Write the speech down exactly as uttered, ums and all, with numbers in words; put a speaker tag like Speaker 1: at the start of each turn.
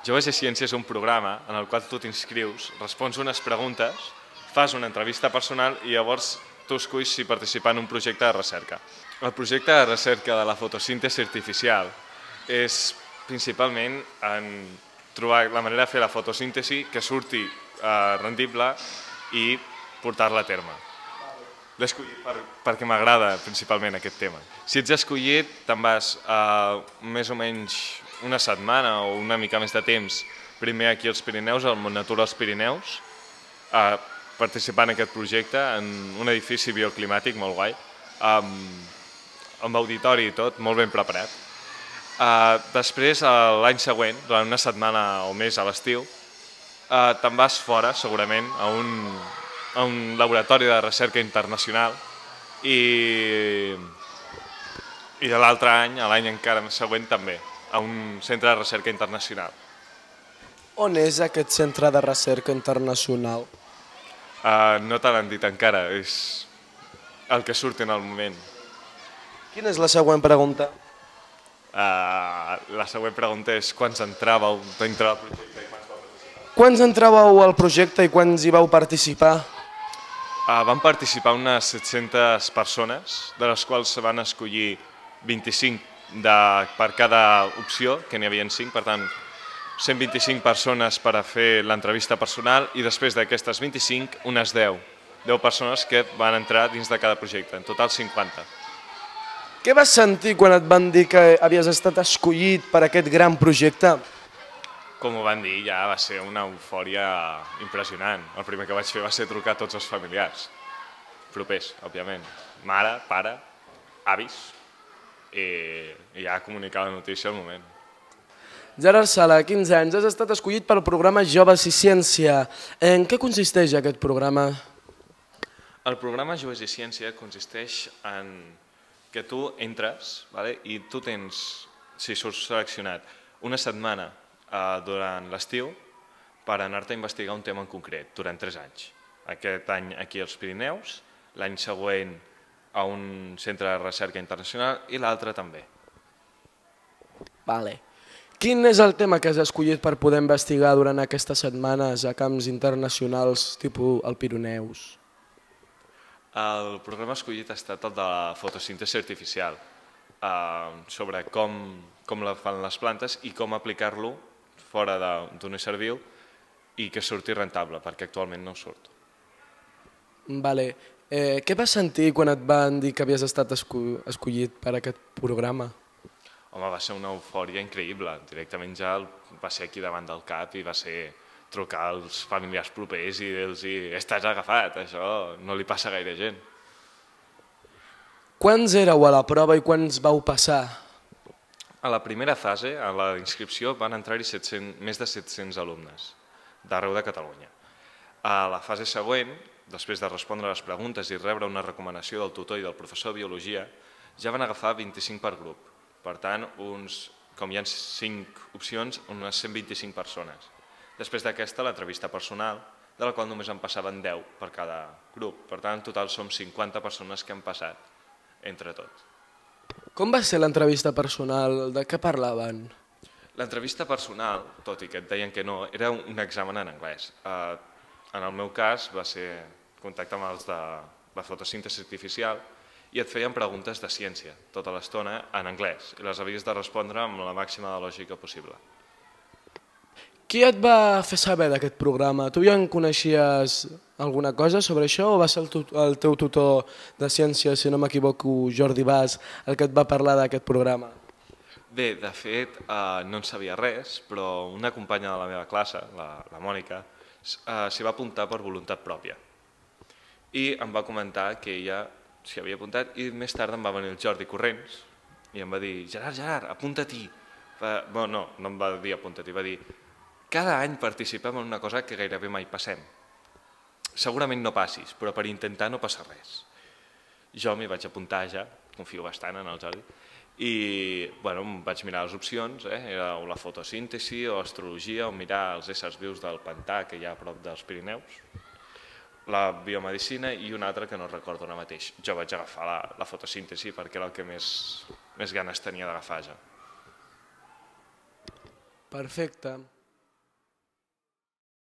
Speaker 1: Joves i Ciència és un programa en el qual tu t'inscrius, respons unes preguntes, fas una entrevista personal i llavors tu esculls si participar en un projecte de recerca. El projecte de recerca de la fotosíntesi artificial és principalment en trobar la manera de fer la fotosíntesi que surti eh, rendible i portar-la a terme. L'he escollit per, perquè m'agrada principalment aquest tema. Si ets escollit, te'n vas a més o menys una setmana o una mica més de temps primer aquí als Pirineus, al Mont Natura dels Pirineus, a participar en aquest projecte en un edifici bioclimàtic molt guai, amb, amb auditori i tot, molt ben preparat. Uh, després, uh, l'any següent, durant una setmana o més a l'estiu, uh, te'n vas fora, segurament, a un, a un laboratori de recerca internacional i, i l'altre any, l'any encara següent també, a un centre de recerca internacional.
Speaker 2: On és aquest centre de recerca internacional?
Speaker 1: Uh, no te l'han dit encara, és el que surt en el moment.
Speaker 2: Quina és la següent pregunta?
Speaker 1: Uh, la següent pregunta és quants entràveu dintre del projecte i quants vau participar.
Speaker 2: Quants entràveu al projecte i quants hi vau participar?
Speaker 1: Uh, van participar unes set-centes persones, de les quals se van escollir vint-i-cinc de, per cada opció, que n'hi havia cinc, per tant, cent vint-i-cinc persones per a fer l'entrevista personal i després d'aquestes vint-i-cinc, unes deu. deu persones que van entrar dins de cada projecte, en total cinquanta.
Speaker 2: Què vas sentir quan et van dir que havies estat escollit per aquest gran projecte?
Speaker 1: Com ho van dir, ja va ser una eufòria impressionant. El primer que vaig fer va ser trucar a tots els familiars, propers, òbviament. Mare, pare, avis, i ja comunicar la notícia al moment.
Speaker 2: Gerard Sala, quinze anys, has estat escollit pel programa Joves i Ciència. En què consisteix aquest programa?
Speaker 1: El programa Joves i Ciència consisteix en que tu entres, vale? I tu tens, si surts seleccionat, una setmana eh, durant l'estiu per anar-te a investigar un tema en concret durant tres anys. Aquest any aquí als Pirineus, l'any següent a un centre de recerca internacional i l'altre també.
Speaker 2: Vale. Quin és el tema que has escollit per poder investigar durant aquestes setmanes a camps internacionals tipus el Pirineus?
Speaker 1: El programa escollit ha estat el de la fotosíntesi artificial, sobre com, com la fan les plantes i com aplicar-lo fora d'un ésser viu i que surti rentable, perquè actualment no surt.
Speaker 2: Vale. Eh, què vas sentir quan et van dir que havies estat escollit per aquest programa?
Speaker 1: Home, va ser una eufòria increïble. Directament ja va ser aquí davant del cap i va ser trucar als familiars propers i dir-los estàs agafat, això no li passa a gaire gent.
Speaker 2: Quants éreu a la prova i quants vau passar?
Speaker 1: A la primera fase, a la inscripció, van entrar-hi més de set-cents alumnes d'arreu de Catalunya. A la fase següent, després de respondre les preguntes i rebre una recomanació del tutor i del professor de biologia, ja van agafar vint-i-cinc per grup. Per tant, uns, com hi ha cinc opcions, unes cent vint-i-cinc persones. Després d'aquesta, l'entrevista personal, de la qual només en passaven deu per cada grup. Per tant, en total som cinquanta persones que han passat entre tot.
Speaker 2: Com va ser l'entrevista personal? De què parlaven?
Speaker 1: L'entrevista personal, tot i que et deien que no, era un examen en anglès. En el meu cas va ser contacte amb els de la fotosíntesi artificial i et feien preguntes de ciència tota l'estona en anglès i les havies de respondre amb la màxima de lògica possible.
Speaker 2: Qui et va fer saber d'aquest programa? Tu ja en coneixies alguna cosa sobre això o va ser el teu tutor de ciència, si no m'equivoco, Jordi Bas, el que et va parlar d'aquest programa?
Speaker 1: Bé, de fet, no en sabia res, però una companya de la meva classe, la Mònica, s'hi va apuntar per voluntat pròpia. I em va comentar que ella s'hi havia apuntat i més tard em va venir el Jordi corrents i em va dir Gerard, Gerard, apunta-t'hi. No, no em va dir apunta-t'hi, va dir cada any participem en una cosa que gairebé mai passem. Segurament no passis, però per intentar no passa res. Jo m'hi vaig apuntar ja, confio bastant en el Jordi, i em vaig mirar les opcions, era o la fotosíntesi o astrologia o mirar els éssers vius del pantà que hi ha a prop dels Pirineus, la biomedicina i una altra que no recordo ara mateix. Jo vaig agafar la fotosíntesi perquè era el que més ganes tenia d'agafar ja.
Speaker 2: Perfecte.